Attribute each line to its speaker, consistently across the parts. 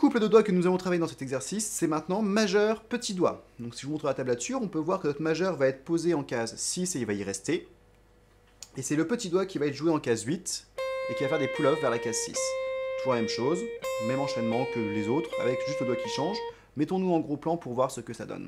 Speaker 1: couple de doigts que nous allons travailler dans cet exercice, c'est maintenant majeur, petit doigt. Donc si je vous montre la tablature, on peut voir que notre majeur va être posé en case 6 et il va y rester. Et c'est le petit doigt qui va être joué en case 8 et qui va faire des pull-offs vers la case 6. Toujours la même chose, même enchaînement que les autres, avec juste le doigt qui change. Mettons-nous en gros plan pour voir ce que ça donne.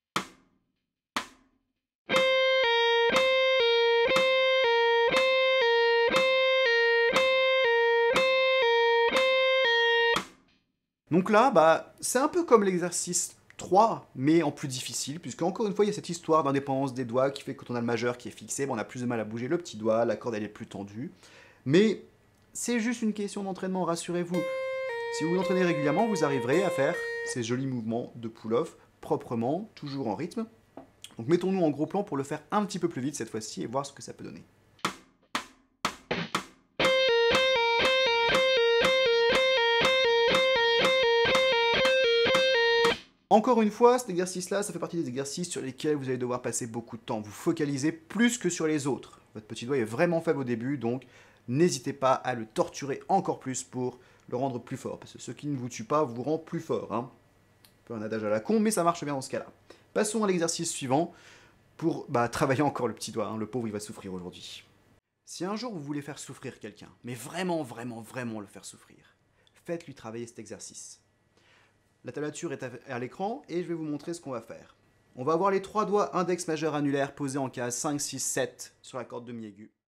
Speaker 1: Donc là, c'est un peu comme l'exercice 3, mais en plus difficile, puisque encore une fois, il y a cette histoire d'indépendance des doigts qui fait que quand on a le majeur qui est fixé, on a plus de mal à bouger le petit doigt, la corde elle est plus tendue. Mais c'est juste une question d'entraînement, rassurez-vous. Si vous vous entraînez régulièrement, vous arriverez à faire ces jolis mouvements de pull-off proprement, toujours en rythme. Donc mettons-nous en gros plan pour le faire un petit peu plus vite cette fois-ci et voir ce que ça peut donner. Encore une fois, cet exercice-là, ça fait partie des exercices sur lesquels vous allez devoir passer beaucoup de temps. Vous focalisez plus que sur les autres. Votre petit doigt est vraiment faible au début, donc n'hésitez pas à le torturer encore plus pour le rendre plus fort. Parce que ce qui ne vous tue pas vous rend plus fort. Un peu un adage à la con, mais ça marche bien dans ce cas-là. Passons à l'exercice suivant pour travailler encore le petit doigt. Le pauvre, il va souffrir aujourd'hui. Si un jour vous voulez faire souffrir quelqu'un, mais vraiment, vraiment, vraiment le faire souffrir, faites-lui travailler cet exercice. La tablature est à l'écran et je vais vous montrer ce qu'on va faire. On va avoir les trois doigts index majeur annulaire posés en case 5, 6, 7 sur la corde de mi aigu.